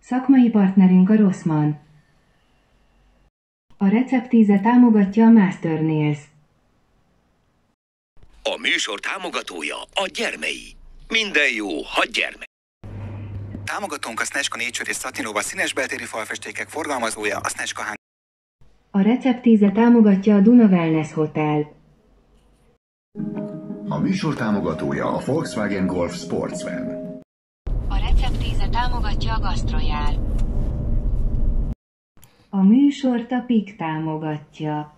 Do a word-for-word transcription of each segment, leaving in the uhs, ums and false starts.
Szakmai partnerünk a Rossmann. A receptíze támogatja a Master Nails. A műsor támogatója a Gyermei. Minden jó, ha gyermek. Támogatónk a Snežka Nature és Satinova színes beltéri falfestékek forgalmazója, a Snežka Hán. A receptíze támogatja a Duna Wellness Hotel. A műsor támogatója a Volkswagen Golf Sportsvan. A receptíze támogatja a Gastrojál. A műsort a pik támogatja.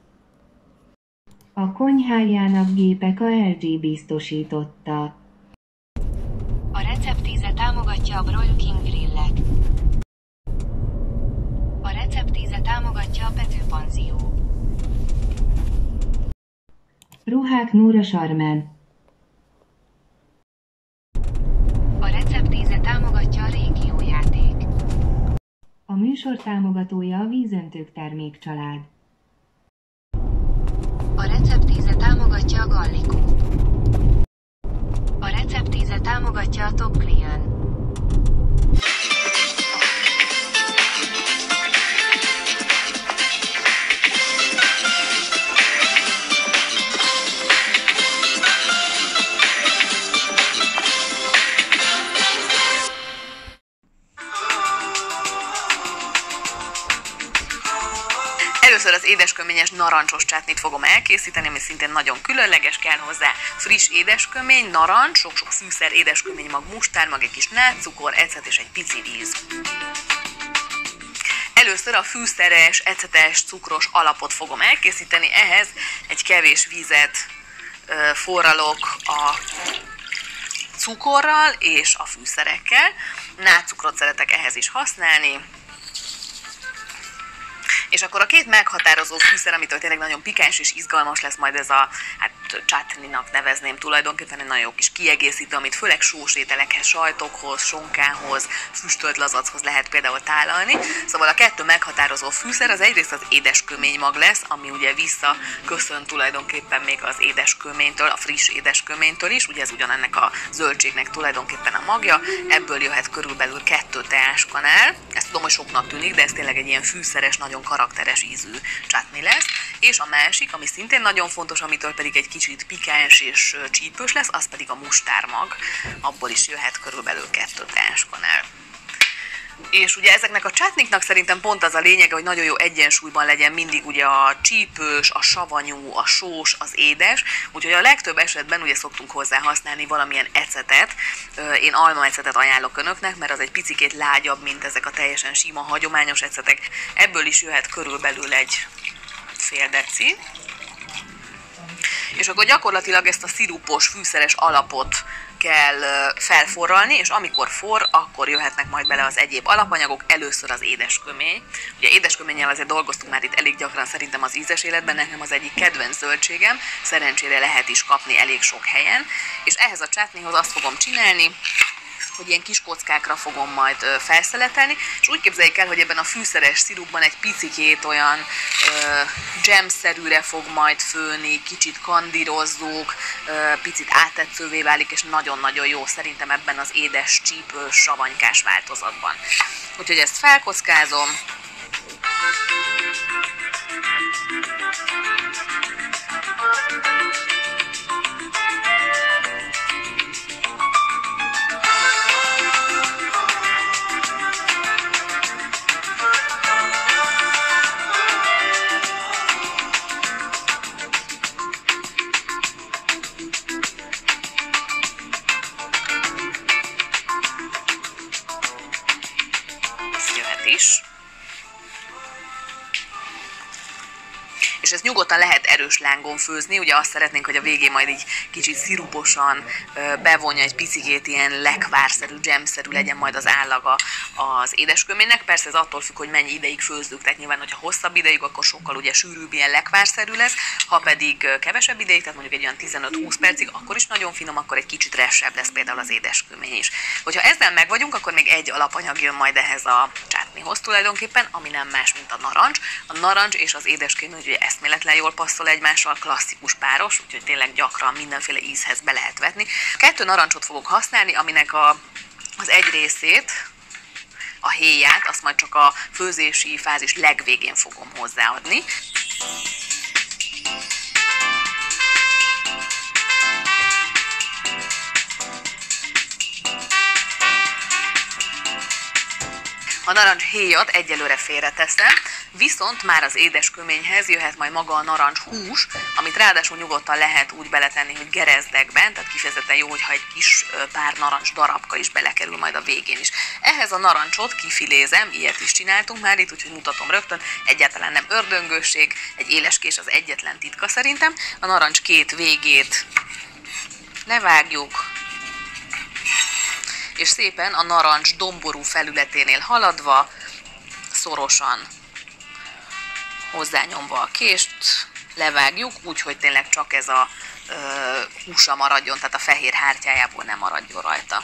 A konyhájának gépek a el gé biztosította. A receptíze támogatja a Broil King grillet. A receptíze támogatja a Petőpanzió. Ruhák Nóra Sarmen. A receptíze támogatja a Régiójáték. A műsor támogatója a Vízöntők termékcsalád. A receptíze támogatja a Gallikó. A receptíze támogatja a Top Client. Először az édesköményes narancsos csátnit fogom elkészíteni, ami szintén nagyon különleges, kell hozzá friss édeskömény, narancs, sok-sok fűszer, édesköménymag, mustármag, egy kis nátszukor, ecet és egy pici víz. Először a fűszeres, ecetes, cukros alapot fogom elkészíteni, ehhez egy kevés vizet ö, forralok a cukorral és a fűszerekkel. Nátcukrot szeretek ehhez is használni. És akkor a két meghatározó fűszer, amitől tényleg nagyon pikáns és izgalmas lesz majd ez a, hát csátninak nevezném tulajdonképpen, egy nagyon jó kis kiegészítő, amit főleg sós ételekhez, sajtokhoz, sonkához, füstölt lazachoz lehet például tálalni. Szóval a kettő meghatározó fűszer az egyrészt az édesköménymag lesz, ami ugye visszaköszön tulajdonképpen még az édesköménytől, a friss édesköménytől is, ugye ez ugyanennek a zöldségnek tulajdonképpen a magja, ebből jöhet körülbelül kettő teáskanál. Ezt tudom, hogy soknak tűnik, de ez tényleg egy ilyen fűszeres, nagyon karakteres ízű csátni lesz. És a másik, ami szintén nagyon fontos, amitől pedig egy kicsit pikáns és csípős lesz, az pedig a mustármag. Abból is jöhet körülbelül kettő teáskanál. És ugye ezeknek a csátniknak szerintem pont az a lényege, hogy nagyon jó egyensúlyban legyen mindig ugye a csípős, a savanyú, a sós, az édes, úgyhogy a legtöbb esetben ugye szoktunk hozzá használni valamilyen ecetet. Én almaecetet ajánlok önöknek, mert az egy picikét lágyabb, mint ezek a teljesen sima, hagyományos ecetek. Ebből is jöhet körülbelül egy fél deci. És akkor gyakorlatilag ezt a szirupos, fűszeres alapot kell felforralni, és amikor forr, akkor jöhetnek majd bele az egyéb alapanyagok, először az édeskömény. Ugye édesköménnyel azért dolgoztunk már itt elég gyakran szerintem az ízes életben, nekem az egyik kedvenc zöldségem, szerencsére lehet is kapni elég sok helyen, és ehhez a csátnihoz azt fogom csinálni, hogy ilyen kis kockákra fogom majd ö, felszeletelni, és úgy képzeljék el, hogy ebben a fűszeres szirupban egy picikét olyan ö, dzsemszerűre fog majd főni, kicsit kandírozzuk, ö, picit áttetszővé válik, és nagyon-nagyon jó szerintem ebben az édes, csípős, savanykás változatban. Úgyhogy ezt felkockázom. Is. És ezt nyugodtan lehet erős lángon főzni, ugye azt szeretnénk, hogy a végén majd így kicsit sziruposan bevonja, egy picikét ilyen lekvárszerű, dzsemszerű legyen majd az állaga az édesköménynek. Persze ez attól függ, hogy mennyi ideig főzzük, tehát nyilván, hogyha hosszabb ideig, akkor sokkal ugye sűrűbb, ilyen lekvárszerű lesz, ha pedig kevesebb ideig, tehát mondjuk egy olyan tizenöt-húsz percig, akkor is nagyon finom, akkor egy kicsit ressebb lesz például az édeskömény is. Hogyha ezzel meg vagyunk, akkor még egy alapanyag jön majd ehhez a csátnihoz tulajdonképpen, ami nem más, mint a narancs. A narancs és az édeskömény ugye eszméletlen jól passzol egymással, klasszikus páros, úgyhogy tényleg gyakran mindenféle ízhez be lehet vetni. Kettő narancsot fogok használni, aminek a, az egy részét A héját azt majd csak a főzési fázis legvégén fogom hozzáadni. A narancshéjat egyelőre félreteszem, viszont már az édesköményhez jöhet majd maga a narancshús, amit ráadásul nyugodtan lehet úgy beletenni, hogy gerezdekben, tehát kifejezetten jó, hogyha egy kis pár narancs darabka is belekerül majd a végén is. Ehhez a narancsot kifilézem, ilyet is csináltunk már itt, úgyhogy mutatom rögtön, egyáltalán nem ördöngőség, egy éleskés az egyetlen titka szerintem. A narancs két végét levágjuk, és szépen a narancs domború felületénél haladva, szorosan hozzányomva a kést, levágjuk, úgyhogy tényleg csak ez a ö, húsa maradjon, tehát a fehér hártyájából nem maradjon rajta.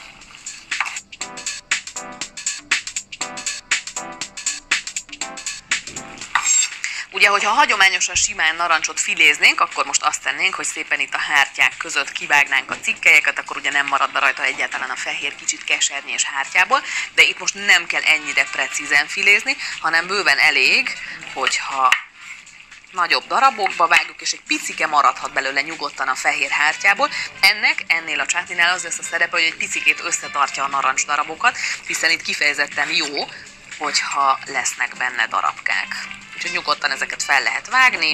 Ugye, hogyha hagyományosan simán narancsot filéznénk, akkor most azt tennénk, hogy szépen itt a hártyák között kivágnánk a cikkelyeket, akkor ugye nem maradna rajta egyáltalán a fehér kicsit kesernyés hártyából, de itt most nem kell ennyire precízen filézni, hanem bőven elég, hogyha nagyobb darabokba vágjuk, és egy picike maradhat belőle nyugodtan a fehér hártyából. Ennek, ennél a csátninál az lesz a szerepe, hogy egy picikét összetartja a narancs darabokat, hiszen itt kifejezetten jó, hogyha lesznek benne darabkák. Úgyhogy nyugodtan ezeket fel lehet vágni.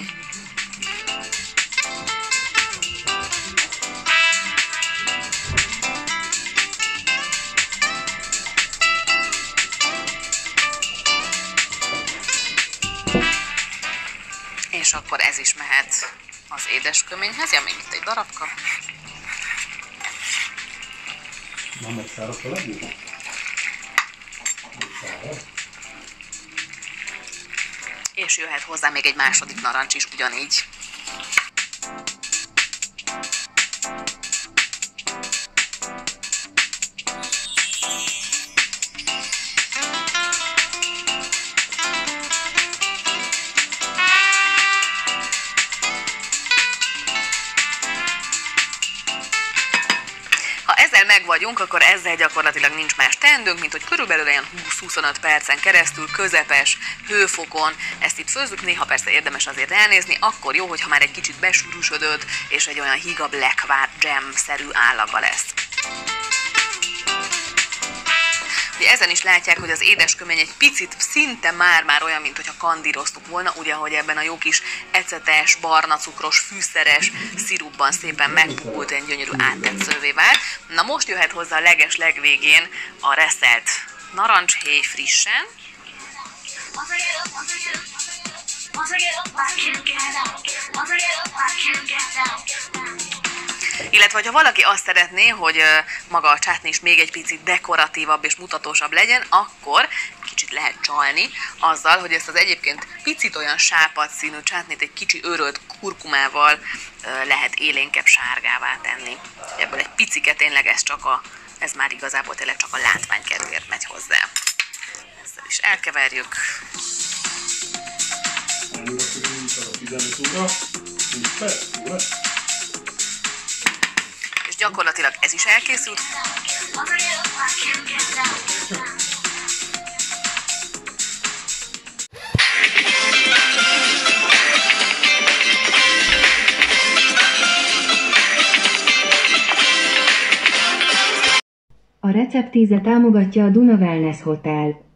És akkor ez is mehet az édesköményhez. Ja, még itt egy darabka. Na, megszáradt a legjobb? Megszáradt. És jöhet hozzá még egy második narancs is ugyanígy. Meg vagyunk, akkor ezzel gyakorlatilag nincs más teendőnk, mint hogy körülbelül olyan húsz-huszonöt percen keresztül közepes hőfokon ezt itt főzzük, néha persze érdemes azért elnézni, akkor jó, hogyha már egy kicsit besűrűsödött, és egy olyan higa black jam-szerű állaga lesz. Ugye ezen is látják, hogy az édeskömény egy picit szinte már-már olyan, mint hogyha kandíroztuk volna, ugye, hogy ebben a jó kis ecetes, barna cukros, fűszeres szirupban szépen megpukult, egy gyönyörű áttetszővé vált. Na most jöhet hozzá a leges legvégén a reszelt narancshéj frissen. Illetve, ha valaki azt szeretné, hogy maga a csátni is még egy picit dekoratívabb és mutatósabb legyen, akkor kicsit lehet csalni azzal, hogy ezt az egyébként picit olyan sápadt színű csátnit egy kicsi örölt kurkumával lehet élénkebb sárgává tenni. Ebből egy picike tényleg ez csak a, ez már igazából tényleg csak a látvány kedvéért megy hozzá. Ezzel is elkeverjük. És gyakorlatilag ez is elkészült. A receptíze támogatja a Duna Wellness Hotel.